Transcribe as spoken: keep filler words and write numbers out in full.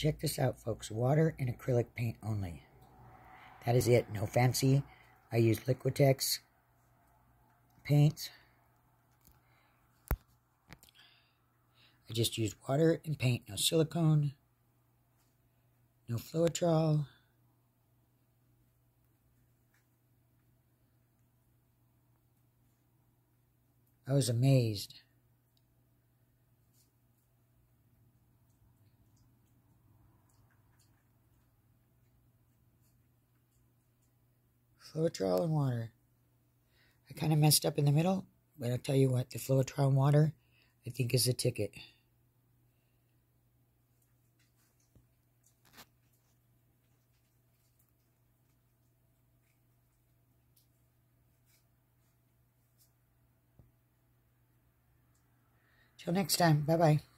check this out, folks. Water and acrylic paint only. That is it. No fancy. I use Liquitex paints. I just use water and paint. No silicone. No Floetrol. I was amazed. Floetrol and water. I kind of messed up in the middle, but I'll tell you what, the Floetrol and water, I think, is the ticket. Till next time, bye-bye.